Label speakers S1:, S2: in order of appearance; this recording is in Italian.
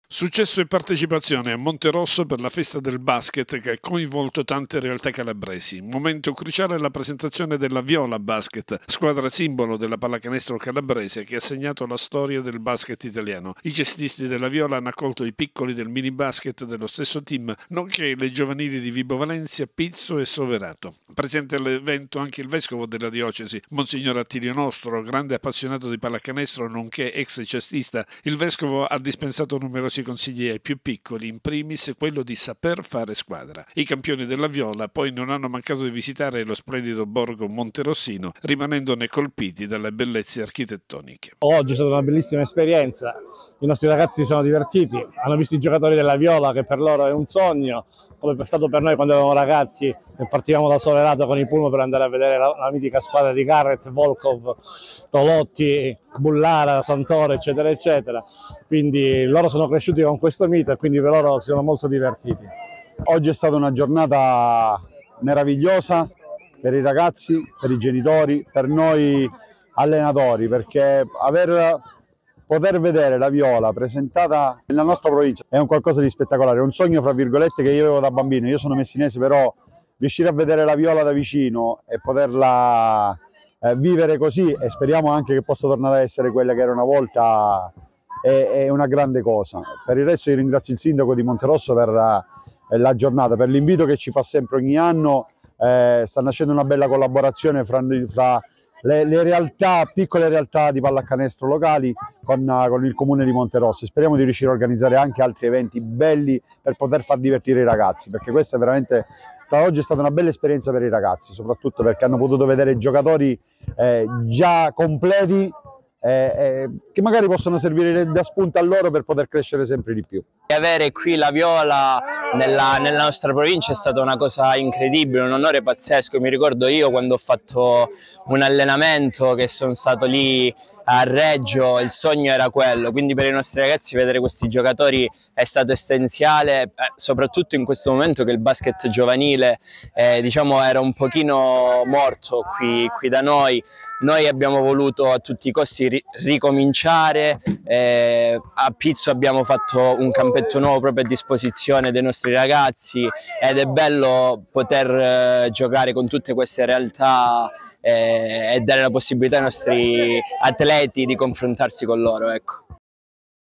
S1: Successo e partecipazione a Monterosso per la festa del basket che ha coinvolto tante realtà calabresi. Momento cruciale è la presentazione della Viola Basket, squadra simbolo della pallacanestro calabrese che ha segnato la storia del basket italiano. I cestisti della Viola hanno accolto i piccoli del mini basket dello stesso team, nonché le giovanili di Vibo Valentia, Pizzo e Soverato. Presente all'evento anche il vescovo della diocesi, Monsignor Attilio Nostro, grande appassionato di pallacanestro nonché ex cestista. Il vescovo ha dispensato numerosi consigli ai più piccoli, in primis quello di saper fare squadra. I campioni della Viola poi non hanno mancato di visitare lo splendido borgo monterossino, rimanendone colpiti dalle bellezze architettoniche.
S2: Oggi è stata una bellissima esperienza, i nostri ragazzi si sono divertiti, hanno visto i giocatori della Viola che per loro è un sogno, come è stato per noi quando eravamo ragazzi e partivamo da Soverato con i pullman per andare a vedere la mitica squadra di Garrett, Volkov, Tolotti, Bullara, Santoro, eccetera eccetera. Quindi loro sono cresciuti con questo mito e quindi per loro si sono molto divertiti.
S3: Oggi è stata una giornata meravigliosa per i ragazzi, per i genitori, per noi allenatori, perché poter vedere la Viola presentata nella nostra provincia è un qualcosa di spettacolare, è un sogno fra virgolette che io avevo da bambino. Io sono messinese, però riuscire a vedere la Viola da vicino e poterla vivere così, e speriamo anche che possa tornare a essere quella che era una volta, è una grande cosa. Per il resto io ringrazio il sindaco di Monterosso per la giornata, per l'invito che ci fa sempre ogni anno. Sta nascendo una bella collaborazione fra le realtà, piccole realtà di pallacanestro locali con il comune di Monterosso. Speriamo di riuscire a organizzare anche altri eventi belli per poter far divertire i ragazzi, perché questa è veramente, oggi è stata una bella esperienza per i ragazzi, soprattutto perché hanno potuto vedere giocatori già completi, che magari possono servire da spunto a loro per poter crescere sempre di più.
S4: Avere qui la Viola nella nostra provincia è stata una cosa incredibile, un onore pazzesco. Mi ricordo io quando ho fatto un allenamento, che sono stato lì a Reggio, il sogno era quello, quindi per i nostri ragazzi vedere questi giocatori è stato essenziale, soprattutto in questo momento che il basket giovanile diciamo era un pochino morto qui da noi. Noi abbiamo voluto a tutti i costi ricominciare, a Pizzo abbiamo fatto un campetto nuovo proprio a disposizione dei nostri ragazzi ed è bello poter giocare con tutte queste realtà e dare la possibilità ai nostri atleti di confrontarsi con loro, ecco.